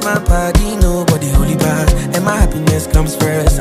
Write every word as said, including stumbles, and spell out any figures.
my body, nobody holy bad. And my happiness comes